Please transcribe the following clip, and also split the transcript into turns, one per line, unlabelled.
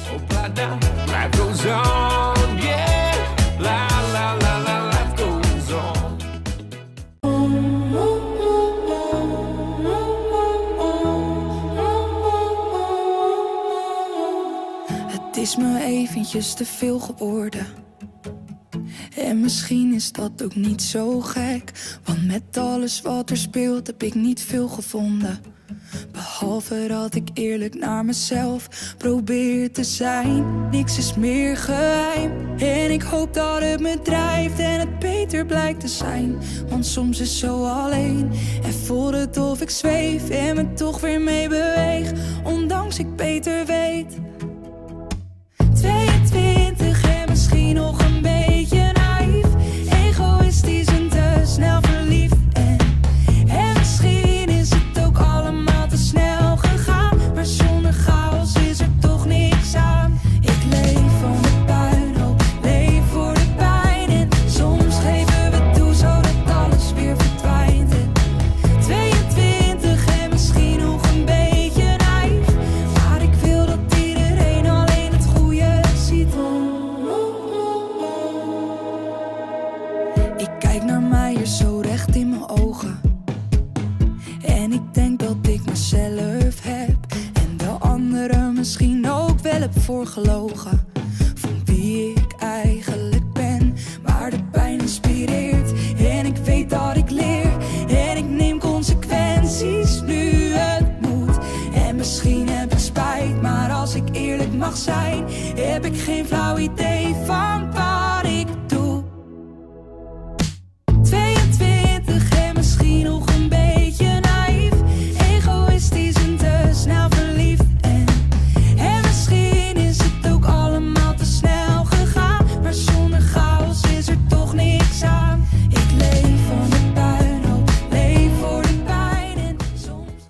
Opa-da, life goes on, yeah. La la la la, life goes on.
Het is me eventjes te veel geworden. En misschien is dat ook niet zo gek, want met alles wat er speelt heb ik niet veel gevonden. Behalve dat ik eerlijk naar mezelf probeer te zijn. Niks is meer geheim. En ik hoop dat het me drijft en het beter blijkt te zijn. Want soms is zo alleen en voelt het of ik zweef en me toch weer mee beweeg, ondanks ik beter weet. 22 en misschien nog een beetje naïef, egoïstisch en te snel verliefd. En misschien is het ook allemaal te snel gegaan, maar zonder chaos is er toch niks aan. Ik leef van de puinhoop, leef voor de pijn en soms geven we toe zodat alles weer verdwijnt. En 22 en misschien nog een beetje naïef, maar ik wil dat iedereen alleen het goede ziet. Ik kijk naar mij hier zo recht in mijn ogen en ik denk dat ik mezelf heb en de anderen misschien ook wel heb voorgelogen van wie ik eigenlijk ben. Maar de pijn inspireert en ik weet dat ik leer en ik neem consequenties nu het moet. En misschien heb ik spijt, maar als ik eerlijk mag zijn, heb ik geen flauw idee van pijn.